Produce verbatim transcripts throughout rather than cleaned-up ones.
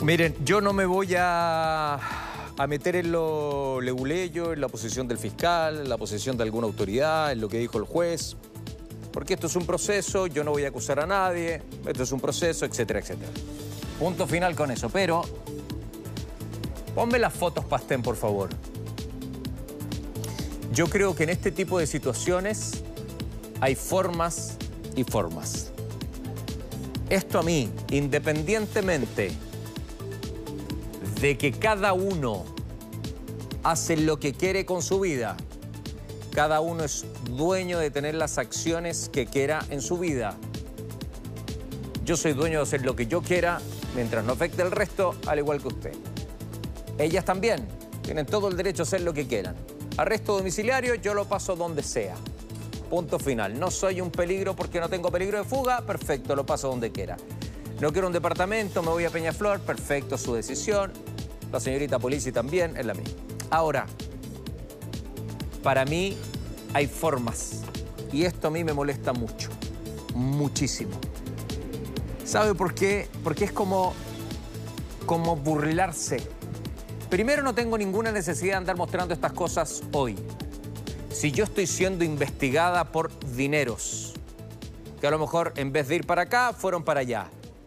Miren, yo no me voy a, a meter en lo leguleyo, en la posición del fiscal, en la posición de alguna autoridad, en lo que dijo el juez, porque esto es un proceso, yo no voy a acusar a nadie, esto es un proceso, etcétera, etcétera. Punto final con eso, pero ponme las fotos Pastén, por favor. Yo creo que en este tipo de situaciones hay formas y formas. Esto a mí, independientemente de que cada uno hace lo que quiere con su vida, cada uno es dueño de tener las acciones que quiera en su vida. Yo soy dueño de hacer lo que yo quiera mientras no afecte al resto, al igual que usted. Ellas también tienen todo el derecho a hacer lo que quieran. Arresto domiciliario, yo lo paso donde sea. Punto final. No soy un peligro porque no tengo peligro de fuga, perfecto, lo paso donde quiera. No quiero un departamento, me voy a Peñaflor, perfecto, su decisión. La señorita Polizzi también es la misma. Ahora, para mí hay formas y esto a mí me molesta mucho, muchísimo. ¿Sabe por qué? Porque es como, como burlarse. Primero, no tengo ninguna necesidad de andar mostrando estas cosas hoy. Si yo estoy siendo investigada por dineros, que a lo mejor en vez de ir para acá, fueron para allá.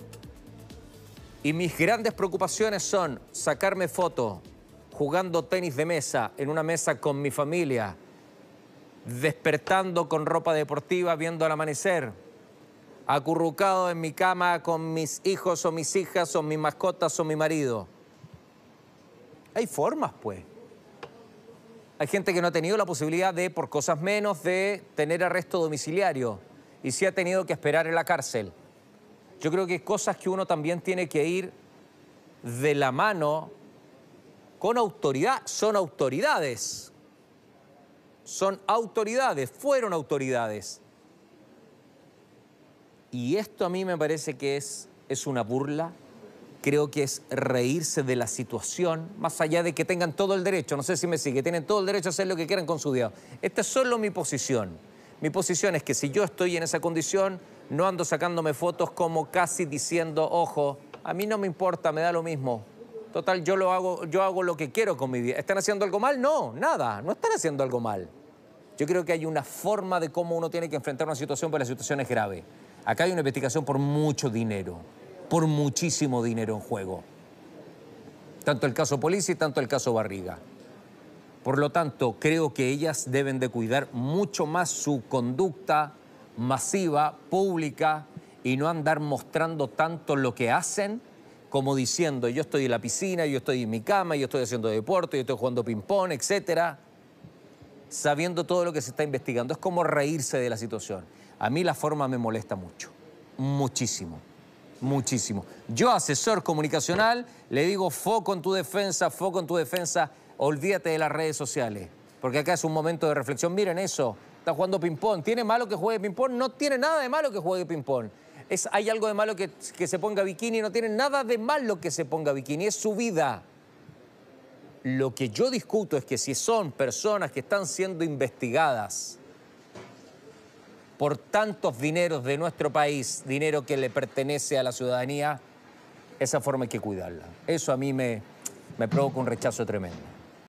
Y mis grandes preocupaciones son sacarme fotos jugando tenis de mesa en una mesa con mi familia, despertando con ropa deportiva, viendo el amanecer, acurrucado en mi cama con mis hijos o mis hijas o mis mascotas o mi marido. Hay formas, pues. Hay gente que no ha tenido la posibilidad de, por cosas menos, de tener arresto domiciliario y sí ha tenido que esperar en la cárcel. Yo creo que hay cosas que uno también tiene que ir de la mano con autoridad. Son autoridades. Son autoridades, fueron autoridades. Y esto a mí me parece que es, es una burla. Creo que es reírse de la situación, más allá de que tengan todo el derecho, no sé si me sigue, tienen todo el derecho a hacer lo que quieran con su vida. Esta es solo mi posición. Mi posición es que si yo estoy en esa condición, no ando sacándome fotos como casi diciendo, ojo, a mí no me importa, me da lo mismo. Total, yo, lo hago, yo hago lo que quiero con mi vida. ¿Están haciendo algo mal? No, nada, no están haciendo algo mal. Yo creo que hay una forma de cómo uno tiene que enfrentar una situación, porque la situación es grave. Acá hay una investigación por mucho dinero. Por muchísimo dinero en juego. Tanto el caso Polizzi, tanto el caso Barriga. Por lo tanto, creo que ellas deben de cuidar mucho más su conducta masiva, pública, y no andar mostrando tanto lo que hacen como diciendo yo estoy en la piscina, yo estoy en mi cama, yo estoy haciendo deporte, yo estoy jugando ping-pong, etcétera, sabiendo todo lo que se está investigando. Es como reírse de la situación. A mí la forma me molesta mucho, muchísimo. Muchísimo. Yo, asesor comunicacional, le digo foco en tu defensa, foco en tu defensa, olvídate de las redes sociales, porque acá es un momento de reflexión. Miren eso, está jugando ping-pong. ¿Tiene malo que juegue ping-pong? No tiene nada de malo que juegue ping-pong. Es, hay algo de malo que, que se ponga bikini, no tiene nada de malo que se ponga bikini, es su vida. Lo que yo discuto es que si son personas que están siendo investigadas por tantos dineros de nuestro país, dinero que le pertenece a la ciudadanía, esa forma hay que cuidarla. Eso a mí me, me provoca un rechazo tremendo.